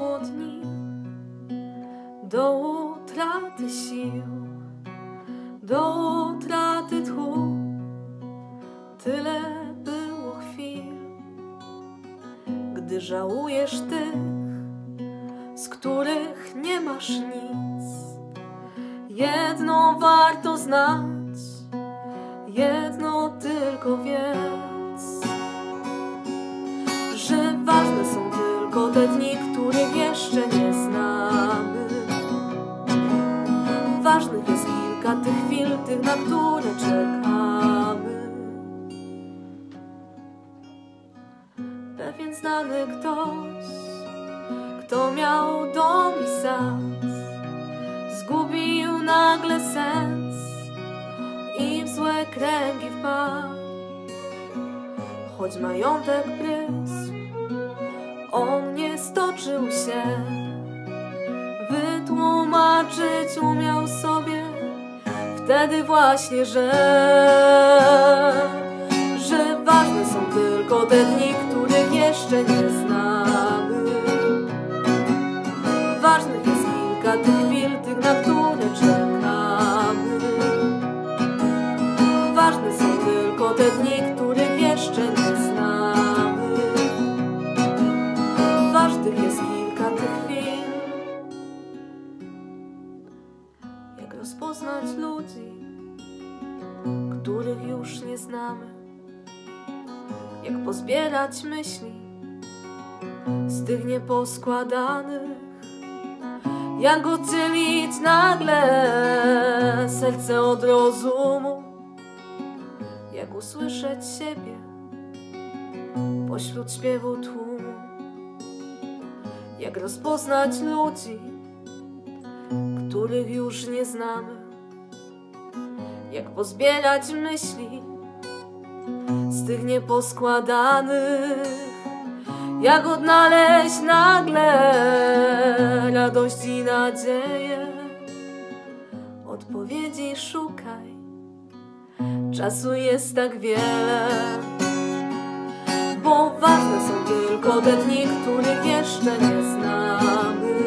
dni do utraty sił, do utraty tchu. Tyle było chwil, gdy żałujesz tych, z których nie masz nic. Jedno warto znać, jedno tylko wiedz, że ważne są tylko te dni, których jeszcze nie znamy. Ważnych jest kilka tych chwil, tych, na które czekamy. Pewien znany ktoś, kto miał dom i sad, zgubił nagle sens i w złe kręgi wpadł. Choć majątek prysł, on nie stoczył się, wytłumaczyć umiał sobie wtedy właśnie, że ważne są tylko te dni, których jeszcze nie znamy. Ważnych jest kilka tych chwil, tych, na które czekamy. Ważne są tylko te dni, których jeszcze nie znamy. Ważnych jest kilka tych chwil. Jak rozpoznać ludzi, których już nie znamy? Jak pozbierać myśli z tych nieposkładanych? Jak oddzielić nagle serce od rozumu? Jak usłyszeć siebie pośród śpiewu tłumu? Jak rozpoznać ludzi, których już nie znamy? Jak pozbierać myśli z tych nieposkładanych? Jak odnaleźć nagle radość i nadzieję? Odpowiedzi szukaj, czasu jest tak wiele, bo ważne są tylko te dni, których jeszcze nie znamy.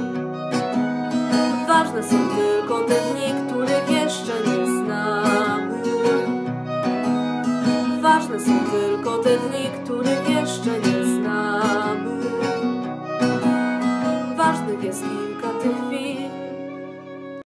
Ważne są tylko te dni, których jeszcze nie znamy. Ważne są tylko te dni, których